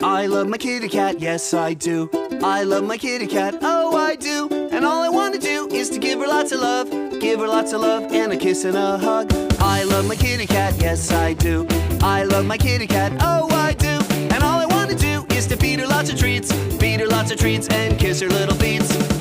I love my kitty cat, yes I do. I love my kitty cat, oh I do. And all I want to do is to give her lots of love. Give her lots of love and a kiss and a hug. I love my kitty cat, yes I do. I love my kitty cat, oh I do. And all I want to do is to feed her lots of treats. Feed her lots of treats and kiss her little feet.